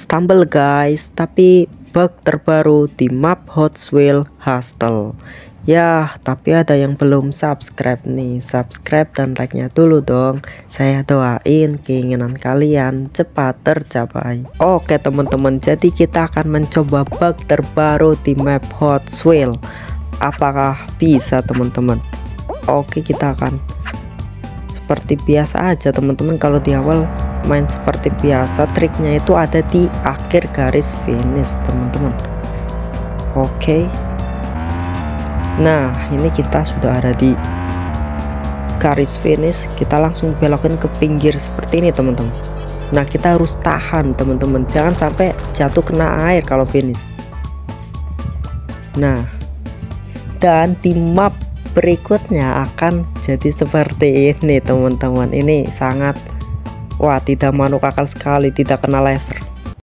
stumble guys, tapi bug terbaru di map Hot Wheels Hostel. Ya, tapi ada yang belum subscribe nih. Subscribe dan like-nya dulu dong. Saya doain keinginan kalian cepat tercapai. Oke teman-teman, jadi kita akan mencoba bug terbaru di map Hot Wheels. Apakah bisa teman-teman? Oke, kita akan seperti biasa aja teman-teman. Kalau di awal main seperti biasa, triknya itu ada di akhir garis finish teman-teman. Oke, nah ini kita sudah ada di garis finish. Kita langsung belokin ke pinggir seperti ini teman-teman. Nah kita harus tahan teman-teman, jangan sampai jatuh kena air kalau finish. Nah, dan di map berikutnya akan jadi seperti ini teman-teman. Ini sangat, wah, tidak masuk akal sekali, tidak kena laser.